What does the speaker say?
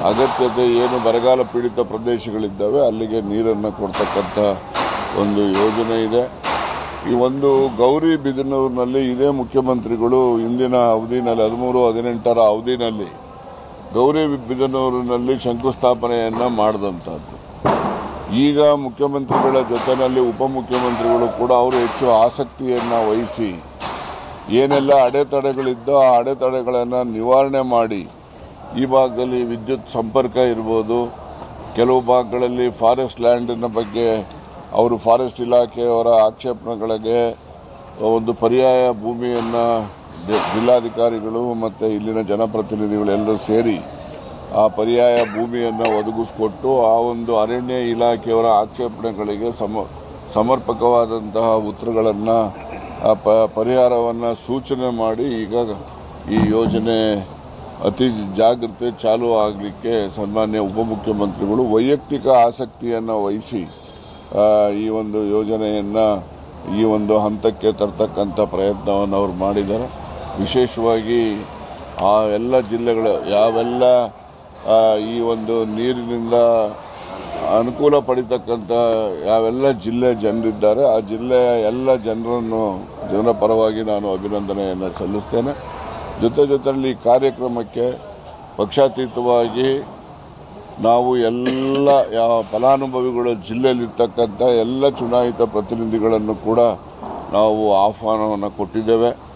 ಅಗತ್ಯತೆ ಏನು ಬರಗಾಲ ಪೀಡಿತ ಪ್ರದೇಶಗಳಿದ್ದಾವೆ ಅಲ್ಲಿಗೆ ನೀರನ್ನು ಕೊಡ್ತಕ್ಕಂಥ ಒಂದು ಯೋಜನೆ ಇದೆ. ಈ ಒಂದು ಗೌರಿಬಿದನೂರಿನಲ್ಲಿ ಇದೇ ಮುಖ್ಯಮಂತ್ರಿಗಳು ಹಿಂದಿನ ಅವಧಿನಲ್ಲಿ 13-18 ಅವಧಿನಲ್ಲಿ ಗೌರಿಬಿದನೂರಿನಲ್ಲಿ ಶಂಕುಸ್ಥಾಪನೆಯನ್ನು ಮಾಡಿದಂಥದ್ದು. ಈಗ ಮುಖ್ಯಮಂತ್ರಿಗಳ ಜೊತೆಯಲ್ಲಿ ಉಪಮುಖ್ಯಮಂತ್ರಿಗಳು ಕೂಡ ಅವರು ಹೆಚ್ಚು ಆಸಕ್ತಿಯನ್ನು ವಹಿಸಿ ಏನೆಲ್ಲ ಅಡೆತಡೆಗಳಿದ್ದೋ ಆ ಅಡೆತಡೆಗಳನ್ನು ನಿವಾರಣೆ ಮಾಡಿ ಈ ಭಾಗದಲ್ಲಿ ವಿದ್ಯುತ್ ಸಂಪರ್ಕ ಇರ್ಬೋದು, ಕೆಲವು ಭಾಗಗಳಲ್ಲಿ ಫಾರೆಸ್ಟ್ ಲ್ಯಾಂಡಿನ ಬಗ್ಗೆ ಅವರು ಫಾರೆಸ್ಟ್ ಇಲಾಖೆಯವರ ಆಕ್ಷೇಪಣೆಗಳಿಗೆ ಒಂದು ಪರ್ಯಾಯ ಭೂಮಿಯನ್ನು ಜಿಲ್ಲಾಧಿಕಾರಿಗಳು ಮತ್ತು ಇಲ್ಲಿನ ಜನಪ್ರತಿನಿಧಿಗಳೆಲ್ಲರೂ ಸೇರಿ ಆ ಪರ್ಯಾಯ ಭೂಮಿಯನ್ನು ಒದಗಿಸಿಕೊಟ್ಟು ಆ ಒಂದು ಅರಣ್ಯ ಇಲಾಖೆಯವರ ಆಕ್ಷೇಪಣೆಗಳಿಗೆ ಸಮರ್ಪಕವಾದಂತಹ ಉತ್ತರಗಳನ್ನು ಪರಿಹಾರವನ್ನು ಸೂಚನೆ ಮಾಡಿ ಈಗ ಈ ಯೋಜನೆ ಅತಿ ಜಾಗ್ರತೆ ಚಾಲೂ ಆಗಲಿಕ್ಕೆ ಸನ್ಮಾನ್ಯ ಉಪಮುಖ್ಯಮಂತ್ರಿಗಳು ವೈಯಕ್ತಿಕ ಆಸಕ್ತಿಯನ್ನು ವಹಿಸಿ ಈ ಒಂದು ಯೋಜನೆಯನ್ನು ಈ ಒಂದು ಹಂತಕ್ಕೆ ತರ್ತಕ್ಕಂಥ ಪ್ರಯತ್ನವನ್ನು ಅವರು ಮಾಡಿದ್ದಾರೆ. ವಿಶೇಷವಾಗಿ ಆ ಎಲ್ಲ ಜಿಲ್ಲೆಗಳು ಯಾವೆಲ್ಲ ಈ ಒಂದು ನೀರಿನಿಂದ ಅನುಕೂಲ ಪಡಿತಕ್ಕಂಥ ಯಾವೆಲ್ಲ ಜಿಲ್ಲೆ ಜನರಿದ್ದಾರೆ ಆ ಜಿಲ್ಲೆಯ ಎಲ್ಲ ಜನರ ಪರವಾಗಿ ನಾನು ಅಭಿನಂದನೆಯನ್ನು ಸಲ್ಲಿಸ್ತೇನೆ. ಜೊತೆಯಲ್ಲಿ ಈ ಕಾರ್ಯಕ್ರಮಕ್ಕೆ ಪಕ್ಷಾತೀತವಾಗಿ ನಾವು ಎಲ್ಲ ಯಾವ ಫಲಾನುಭವಿಗಳು ಜಿಲ್ಲೆಯಲ್ಲಿರ್ತಕ್ಕಂಥ ಎಲ್ಲ ಚುನಾಯಿತ ಪ್ರತಿನಿಧಿಗಳನ್ನು ಕೂಡ ನಾವು ಆಹ್ವಾನವನ್ನು ಕೊಟ್ಟಿದ್ದೇವೆ.